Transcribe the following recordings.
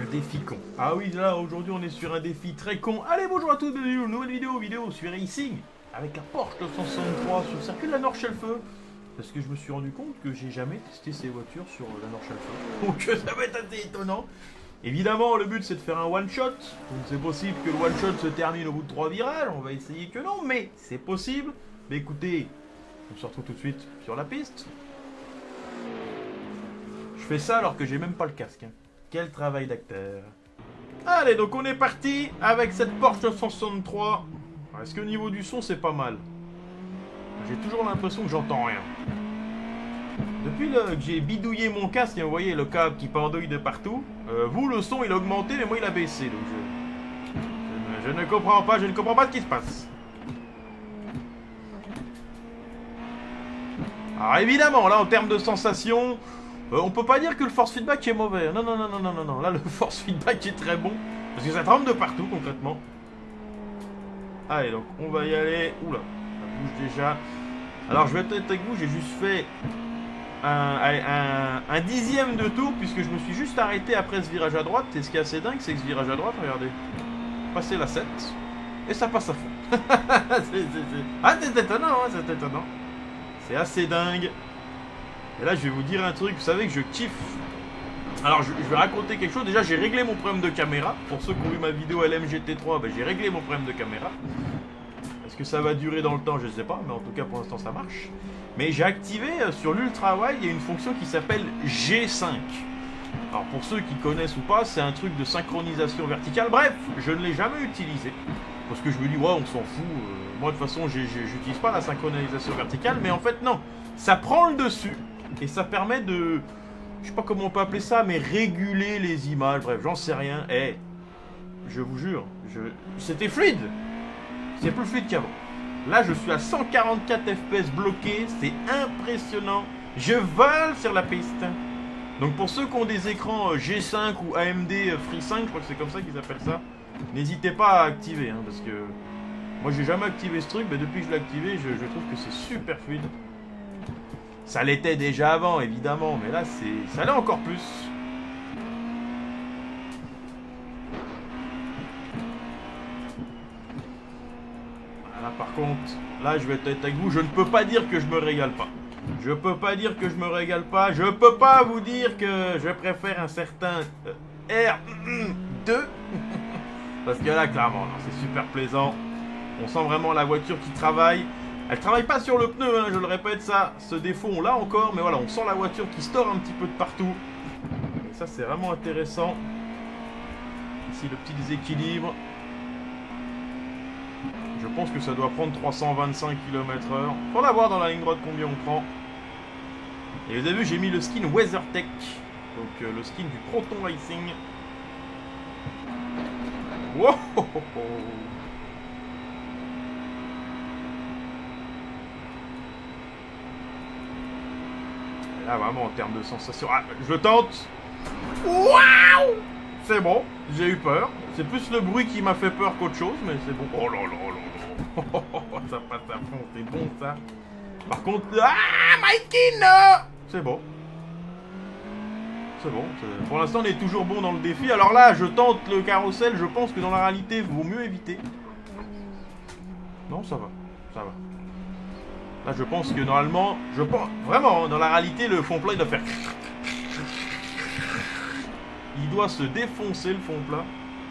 défi con. Ah oui, là, aujourd'hui, on est sur un défi très con. Allez, bonjour à tous, bienvenue dans une nouvelle vidéo sur Racing, avec la Porsche 963 sur le circuit de la Nord-Chelfeux. Parce que je me suis rendu compte que j'ai jamais testé ces voitures sur la Nord-Chelfeux. Donc ça va être assez étonnant. Évidemment, le but, c'est de faire un one-shot. Donc c'est possible que le one-shot se termine au bout de 3 virages. On va essayer que non, mais c'est possible. Mais écoutez, on se retrouve tout de suite sur la piste. Je fais ça alors que j'ai même pas le casque. Hein. Quel travail d'acteur. Allez, donc on est parti avec cette Porsche 963. Est-ce que au niveau du son, c'est pas mal? J'ai toujours l'impression que j'entends rien. Depuis que j'ai bidouillé mon casque, et vous voyez le câble qui pendouille de partout, vous, le son, il a augmenté, mais moi, il a baissé. Donc je ne comprends pas, ce qui se passe. Alors évidemment, là, en termes de sensation, on peut pas dire que le force feedback est mauvais. Non, non, non, non, non, non, non. Là, le force feedback est très bon. Parce que ça tremble de partout, concrètement. Allez, donc, on va y aller. Oula, ça bouge déjà. Alors, je vais être avec vous, j'ai juste fait un dixième de tour, puisque je me suis juste arrêté après ce virage à droite. Et ce qui est assez dingue, c'est que ce virage à droite, regardez, passer la 7, et ça passe à fond. Ah, c'est étonnant, hein, c'est étonnant. C'est assez dingue. Et là, je vais vous dire un truc, vous savez que je kiffe. Alors, je vais raconter quelque chose. Déjà, j'ai réglé mon problème de caméra. Pour ceux qui ont vu ma vidéo LMGT3, ben, j'ai réglé mon problème de caméra. Est-ce que ça va durer dans le temps? Je ne sais pas, mais en tout cas, pour l'instant, ça marche. Mais j'ai activé sur l'Ultra Wide, il y a une fonction qui s'appelle G5. Alors, pour ceux qui connaissent ou pas, c'est un truc de synchronisation verticale. Bref, je ne l'ai jamais utilisé. Parce que je me dis, ouais, on s'en fout. Moi, de toute façon, j'utilise pas la synchronisation verticale. Mais en fait, non. Ça prend le dessus. Et ça permet de... Je sais pas comment on peut appeler ça, mais réguler les images. Bref, j'en sais rien. Eh, je vous jure, c'était fluide. C'est plus fluide qu'avant. Là, je suis à 144 FPS bloqué. C'est impressionnant. Je vole sur la piste. Donc, pour ceux qui ont des écrans G5 ou AMD FreeSync, je crois que c'est comme ça qu'ils appellent ça, n'hésitez pas à activer. Hein, parce que moi, j'ai jamais activé ce truc. Mais depuis que je l'ai activé, je trouve que c'est super fluide. Ça l'était déjà avant, évidemment, mais là, ça l'est encore plus. Voilà, par contre, là, je vais être avec vous. Je ne peux pas dire que je me régale pas. Je peux pas dire que je me régale pas. Je peux pas vous dire que je préfère un certain R2. Parce que là, clairement, c'est super plaisant. On sent vraiment la voiture qui travaille. Elle travaille pas sur le pneu, hein, je le répète, ça. Ce défaut, on l'a encore, mais voilà, on sent la voiture qui store un petit peu de partout. Et ça, c'est vraiment intéressant. Ici, le petit déséquilibre. Je pense que ça doit prendre 325 km/h. Faudra voir dans la ligne droite combien on prend. Et vous avez vu, j'ai mis le skin WeatherTech. Donc, le skin du Proton Racing. Wow! Là, vraiment, en termes de sensation... Ah, je tente. Waouh! C'est bon, j'ai eu peur. C'est plus le bruit qui m'a fait peur qu'autre chose, mais c'est bon. Oh là là là là. Ça passe à fond, c'est bon, ça. Par contre... Ah, Mikey, non! C'est bon. C'est bon. Pour l'instant, on est toujours bon dans le défi. Alors là, je tente le carrousel. Je pense que dans la réalité, il vaut mieux éviter. Non, ça va. Ça va. Là, je pense que normalement, vraiment, dans la réalité, le fond plat, il doit faire... Il doit se défoncer, le fond plat.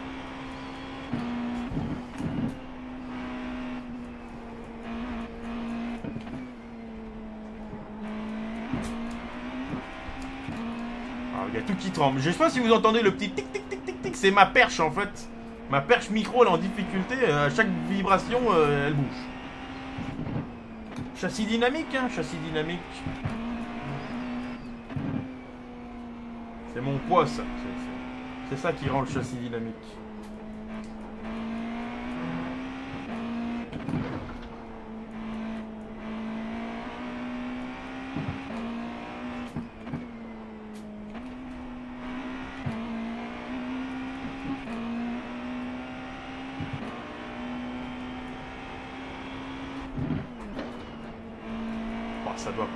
Alors, il y a tout qui tremble. Je sais pas si vous entendez le petit tic, tic, tic, tic, tic. C'est ma perche, en fait. Ma perche micro, elle est en difficulté. À chaque vibration, elle bouge. Châssis dynamique, hein, châssis dynamique. C'est mon poids, ça. C'est ça qui rend le châssis dynamique. Ça doit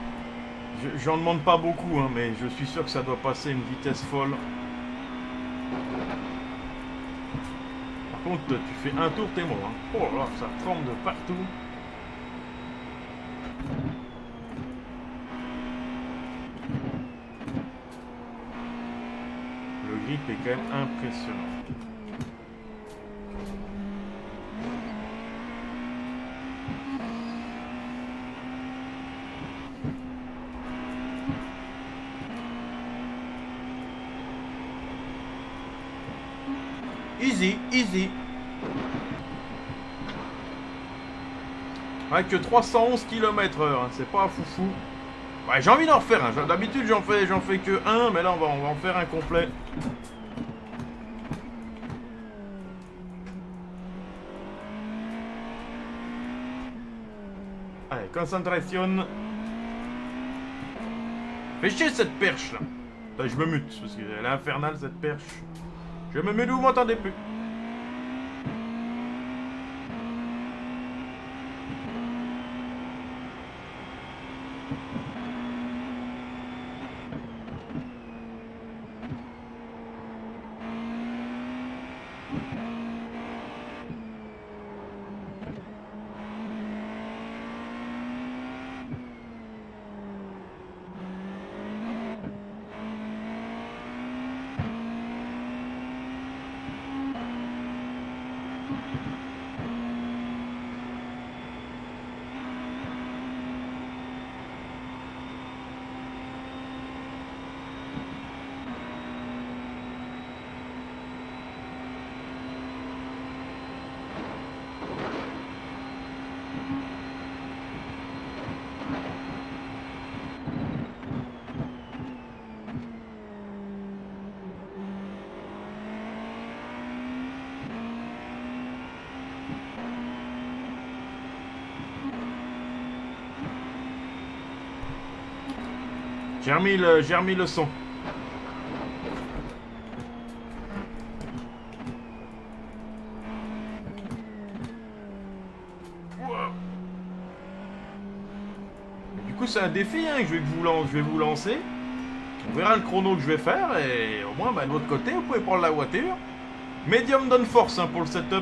passer. J'en demande pas beaucoup, hein, mais je suis sûr que ça doit passer une vitesse folle. Par contre, tu fais un tour, t'es mort. Hein. Oh là, ça tremble de partout. Le grip est quand même impressionnant. Easy, easy. Ouais, que 311 km/h, hein, c'est pas foufou. Ouais, j'ai envie d'en refaire un. D'habitude, j'en fais que un, mais là, on va en faire un complet. Allez, concentration. Fais chier cette perche là. Attends, je me mute parce qu'elle est infernale cette perche. Je me mute, vous m'entendez plus. J'ai remis le son. Wow. Du coup, c'est un défi hein, que je vais vous lancer. On verra le chrono que je vais faire et au moins, bah, de l'autre côté, vous pouvez prendre la voiture. Medium donne force hein, pour le setup.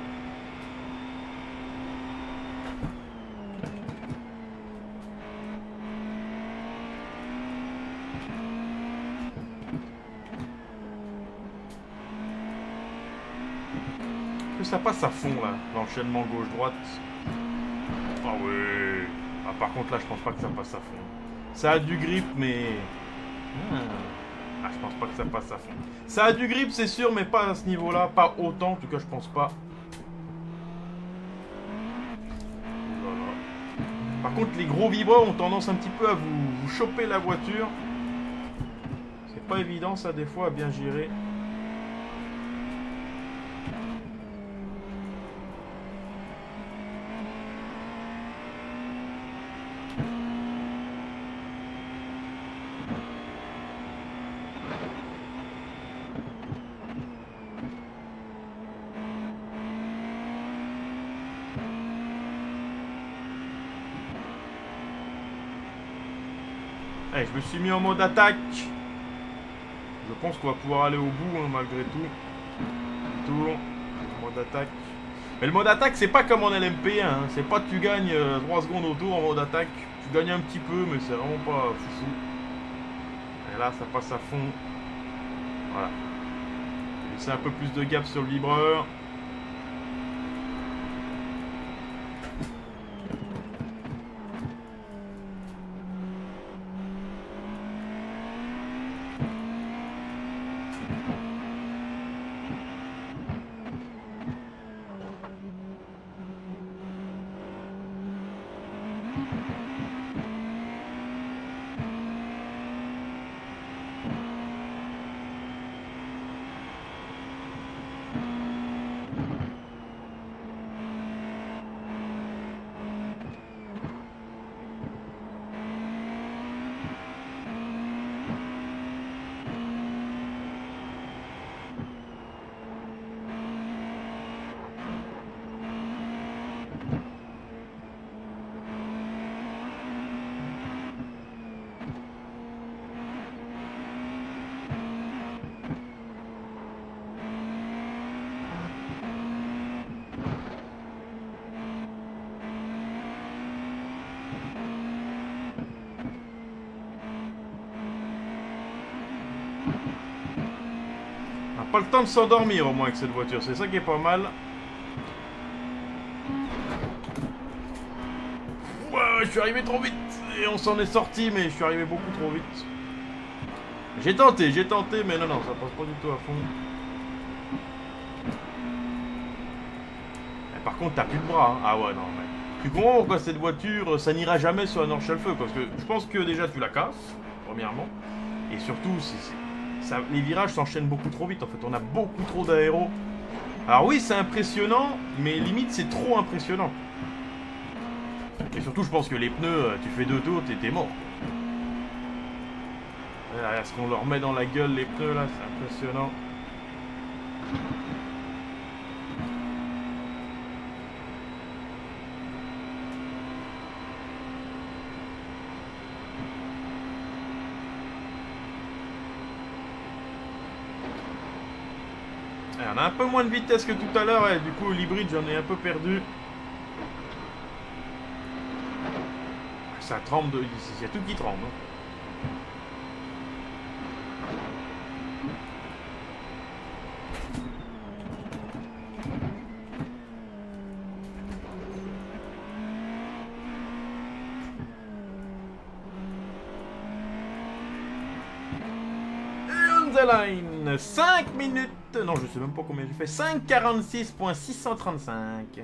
Ça passe à fond là, l'enchaînement gauche-droite. Ah ouais. Ah, par contre là je pense pas que ça passe à fond. Ça a du grip mais... Ah je pense pas que ça passe à fond. Ça a du grip c'est sûr mais pas à ce niveau là, pas autant en tout cas je pense pas. Voilà. Par contre les gros vibreurs ont tendance un petit peu à vous choper la voiture. C'est pas évident ça des fois à bien gérer. Allez, je me suis mis en mode attaque. Je pense qu'on va pouvoir aller au bout hein, malgré tout. Tour, mode attaque. Mais le mode attaque, c'est pas comme en LMP1. Hein. C'est pas que tu gagnes 3 secondes au tour en mode attaque. Tu gagnes un petit peu, mais c'est vraiment pas foufou. Et là, ça passe à fond. Voilà. Laisser un peu plus de gap sur le vibreur. On n'a pas le temps de s'endormir au moins avec cette voiture, c'est ça qui est pas mal. Ouais, je suis arrivé trop vite. Et on s'en est sorti, mais je suis arrivé beaucoup trop vite. J'ai tenté, mais non, ça passe pas du tout à fond. Et par contre, t'as plus de bras. Hein. Ah ouais, non, mais... Tu comprends pourquoi cette voiture, ça n'ira jamais sur un Nordschleife, parce que je pense que déjà tu la casses, premièrement. Et surtout, les virages s'enchaînent beaucoup trop vite, en fait. On a beaucoup trop d'aéro. Alors oui, c'est impressionnant, mais limite, c'est trop impressionnant. Et surtout, je pense que les pneus, tu fais 2 tours, t'es mort. Est-ce qu'on leur met dans la gueule les pneus là? C'est impressionnant. On a un peu moins de vitesse que tout à l'heure, et du coup l'hybride j'en ai un peu perdu. Ça tremble, il y a tout qui tremble. Hein. Line 5 minutes. Non, je sais même pas combien j'ai fait. 5,46.635.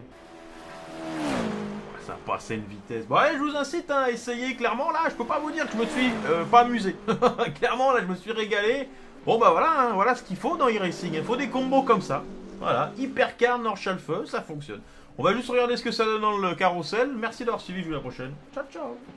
Ça a passé une vitesse. Bon, allez, je vous incite à essayer. Clairement, là, je peux pas vous dire que je me suis pas amusé. Clairement, là, je me suis régalé. Bon, bah voilà, hein, voilà ce qu'il faut dans e-racing. Il faut des combos comme ça. Voilà, Hypercar, Nordschleife, ça fonctionne. On va juste regarder ce que ça donne dans le carrousel. Merci d'avoir suivi, je vous dis à la prochaine. Ciao, ciao.